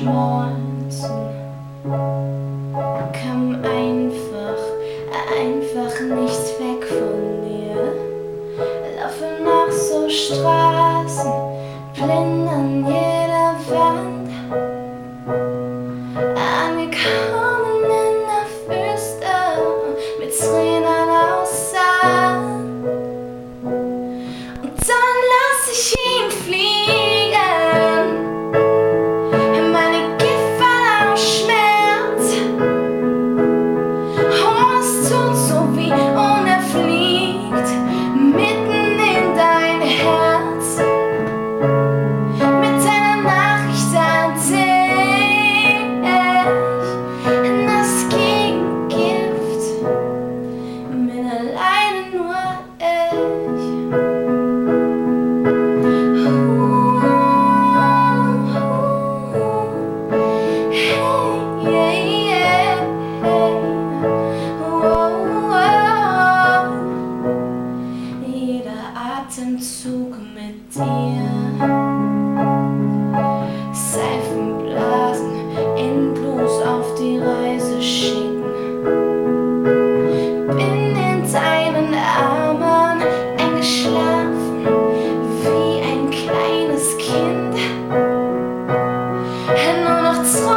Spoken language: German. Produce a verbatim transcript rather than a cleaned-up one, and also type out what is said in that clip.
verschmolzen. Kam einfach, einfach nicht weg von dir. Laufe nach so Straßen, blind an jeder Wand. Angekommen in der Wüste mit Tränen aus Sand. Und dann lass ich ihn fliegen. Meine Giftfalle aus Schmerz. Oh, es tut so weh und er fliegt mitten in dein Herz. Mit seiner Nachricht erzähl ich das Gegengift. Bin alleine nur ich. Jeder Atemzug mit dir, Seifenblasen endlos auf die Reise schicken. Bin in deinen Armen eingeschlafen wie ein kleines Kind, nur noch Träume.